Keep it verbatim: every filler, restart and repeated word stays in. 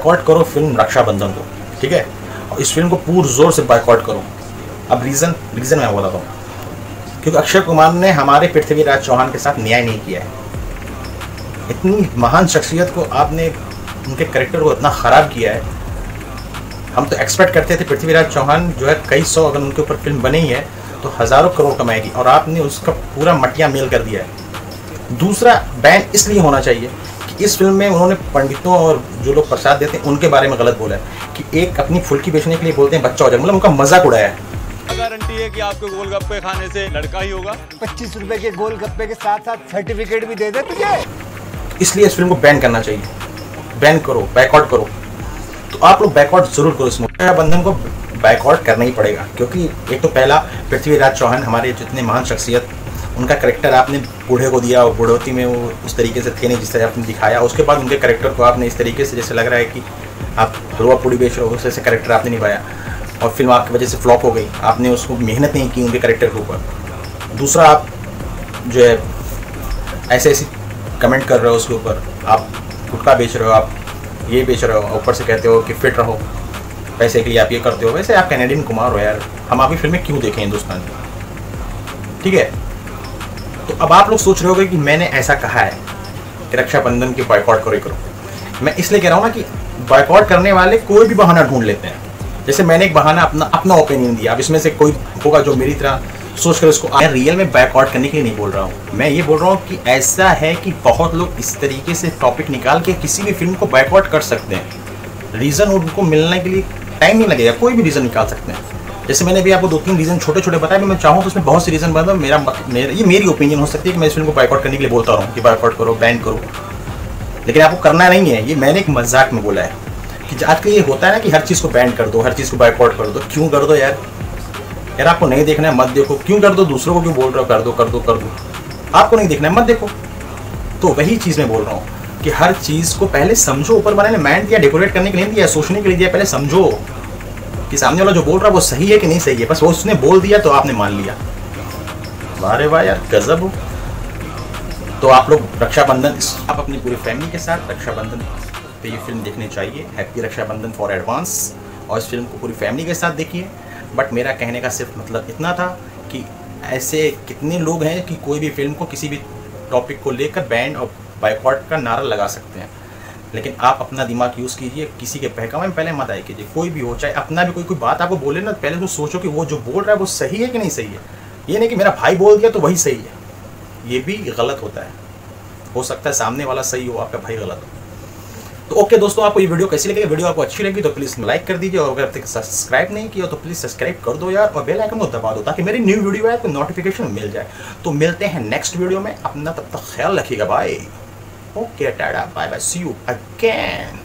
Boycott करो film Rakshabandhan को, ठीक है, और इस फिल्म को पूर जोर से बायकॉट करो। अब रीज़न रीज़न मैं बताता हूँ, क्योंकि अक्षय कुमार ने हमारे पृथ्वीराज चौहान के साथ न्याय नहीं किया है। इतनी महान शख्सियत को आपने, उनके कैरेक्टर को इतना ख़राब किया है। हम तो एक्सपेक्ट करते थे पृथ्वीराज चौहान जो है कई सौ, अगर उनके ऊपर फिल्म बनी है तो हज़ारों करोड़ कमाएगी, और आपने उसका पूरा मटिया मेल कर दिया है। दूसरा, बैन इसलिए होना चाहिए कि इस फिल्म में उन्होंने पंडितों और जो लोग प्रसाद देते हैं उनके बारे में गलत बोला है कि एक अपनी फुल्की बेचने के लिए बोलते हैं बच्चा हो जाए, मतलब उनका मजाक उड़ाया है। गारंटी है कि आपको गोलगप्पे खाने से लड़का ही होगा। पच्चीस रुपए के गोलगप्पे के साथ साथ सर्टिफिकेट भी दे दे तुझे। इसलिए इस फिल्म को बैन करना चाहिए, बैन करो, बैकआउट करो। तो आप लोग बैकआउट जरूर करो, इसमें रक्षाबंधन को बैकआउट करना ही पड़ेगा, क्योंकि एक तो पहला पृथ्वीराज चौहान हमारे जितने महान शख्सियत, उनका करेक्टर आपने बूढ़े को दिया और बुढ़ोती में वो उस तरीके से थे नहीं जिस तरह आपने दिखाया। उसके बाद उनके करेक्टर को आपने इस तरीके से, जैसे लग रहा है कि आप हलवा पूड़ी बेच रहे हो, उस जैसे करेक्टर आपने निभाया और फिल्म आपकी वजह से फ्लॉप हो गई। आपने उसको मेहनत नहीं की उनके करेक्टर के ऊपर। दूसरा, आप जो है ऐसे ऐसी कमेंट कर रहे हो उसके ऊपर, आप गुटखा बेच रहे हो, आप ये बेच रहे हो, ऊपर से कहते हो कि फिट रहो, पैसे के लिए आप ये करते हो। वैसे आप कैनेडियन कुमार हो यार, हम आपकी फिल्में क्यों देखें हिंदुस्तान की, ठीक है। तो अब आप लोग सोच रहे होगे कि मैंने ऐसा कहा है कि रक्षाबंधन की बायकॉट करो ही करो। मैं इसलिए कह रहा हूँ ना कि बायकॉट करने वाले कोई भी बहाना ढूंढ लेते हैं। जैसे मैंने एक बहाना अपना अपना ओपिनियन दिया, अब इसमें से कोई होगा जो मेरी तरह सोच कर उसको, मैं रियल में बैकआउट करने के लिए नहीं बोल रहा हूँ। मैं ये बोल रहा हूँ कि ऐसा है कि बहुत लोग इस तरीके से टॉपिक निकाल के किसी भी फिल्म को बैकआउट कर सकते हैं। रीज़न उनको मिलने के लिए टाइम नहीं लगेगा, कोई भी रीज़न निकाल सकते हैं। जैसे मैंने भी आपको दो तीन रीज़न छोटे छोटे बताए, मैं चाहूँ तो उसमें बहुत से रीज़न बता। मेरा मेरा ये मेरी ओपिनियन हो सकती है कि मैं इस फिल्म को बायकॉट करने के लिए बोलता रहा हूँ कि बायकॉट करो, बैन करो, लेकिन आपको करना नहीं है। ये मैंने एक मजाक में बोला है कि आजकल ये होता है ना कि हर चीज़ को बैन कर दो, हर चीज़ को बायकॉट कर दो। क्यों कर दो यार, यार आपको नहीं देखना है मत देखो। क्यों कर दो, दूसरों को क्यों बोल रहे हो कर दो कर दो कर दो, आपको नहीं देखना है मत देखो। तो वही चीज़ मैं बोल रहा हूँ कि हर चीज़ को पहले समझो। ऊपर वाले ने मैंड दिया डेकोरेट करने के लिए दिया, सोचने के लिए दिया। पहले समझो कि सामने वाला जो बोल रहा है वो सही है कि नहीं सही है, बस वो उसने बोल दिया तो आपने मान लिया। वाह वाह यार, गजब हो। तो आप लोग रक्षाबंधन, आप अपनी पूरी फैमिली के साथ रक्षाबंधन पे ये फिल्म देखनी चाहिए। Happy Rakshabandhan for advance. और इस फिल्म को पूरी फैमिली के साथ देखिए। बट मेरा कहने का सिर्फ मतलब इतना था कि ऐसे कितने लोग हैं कि कोई भी फिल्म को किसी भी टॉपिक को लेकर बैन और बायकॉट का नारा लगा सकते हैं, लेकिन आप अपना दिमाग यूज़ कीजिए। किसी के बहकावे में पहले मत आए कीजिए। कोई भी हो, चाहे अपना भी कोई कोई बात आपको बोले ना, पहले तो सोचो कि वो जो बोल रहा है वो सही है कि नहीं सही है। ये नहीं कि मेरा भाई बोल दिया तो वही सही है, ये भी गलत होता है। हो सकता है सामने वाला सही हो, आपका भाई गलत हो। तो ओके दोस्तों, आपको ये वीडियो कैसी लगी? वीडियो आपको अच्छी लगी तो प्लीज़ लाइक कर दीजिए, और अगर अब तक सब्सक्राइब नहीं किया तो प्लीज़ सब्सक्राइब कर दो यार, और बेल आइकन को दबा दो ताकि मेरी न्यू वीडियो है आपको नोटिफिकेशन मिल जाए। तो मिलते हैं नेक्स्ट वीडियो में। अपना तब तक ख्याल रखिएगा, bye. Okay tata, bye bye, see you again.